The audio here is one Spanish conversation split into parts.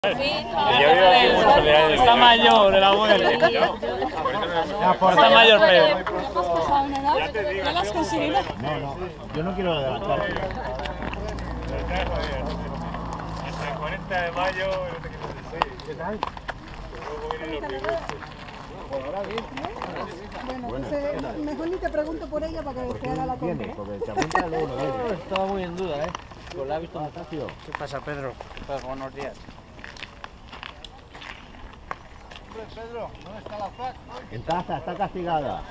Está mayor el abuelo. Está mayor, Pedro. ¿Ya lo has conseguido? No, yo no quiero adelantar. Hasta el 40 de mayo, ¿qué tal? Bueno, mejor ni te pregunto por ella para que te haga la compra. Estaba muy en duda, ¿eh? Pues la ha visto Anastasio. ¿Qué pasa, Pedro? Pues buenos días. Pedro, ¿dónde está la FAC? En casa, está castigada.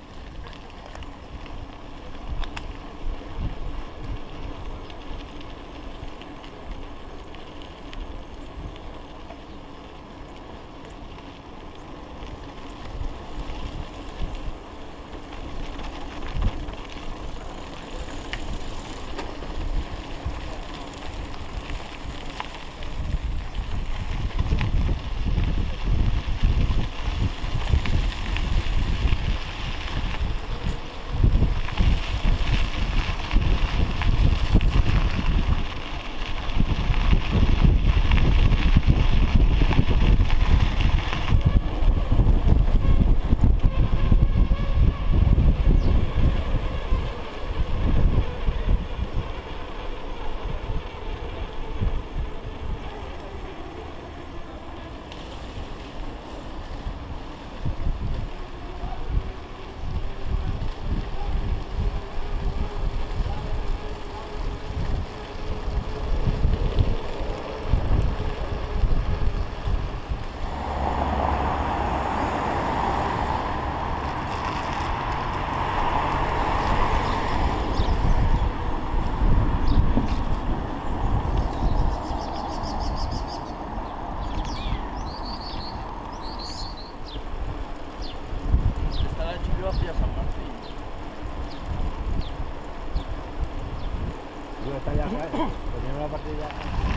Está ya, poniendo la partida.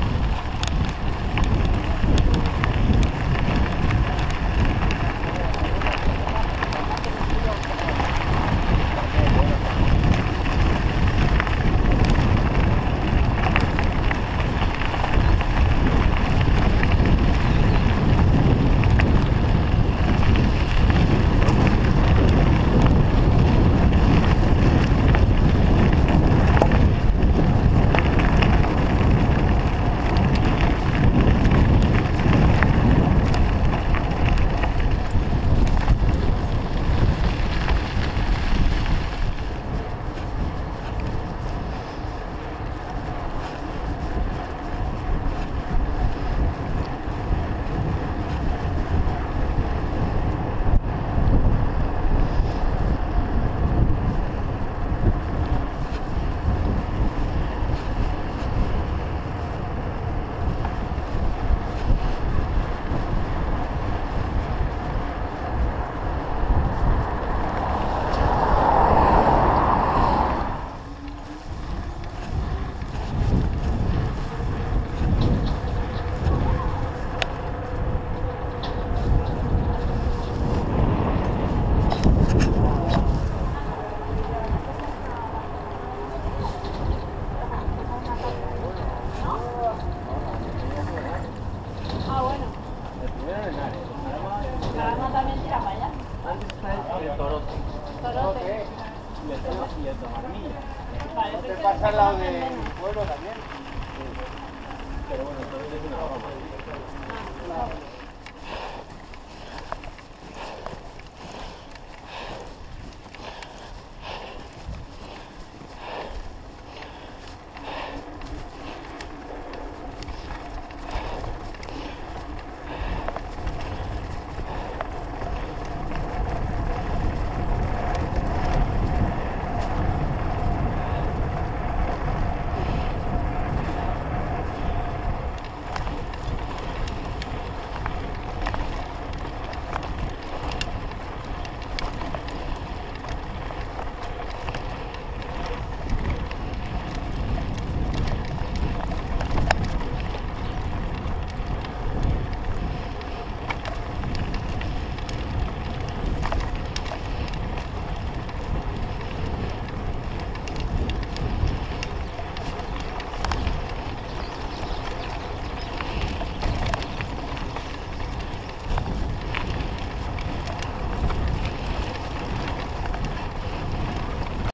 Y el Tomarmilla. ¿No te pasa al lado del pueblo también? Sí. Pero bueno, entonces es una broma.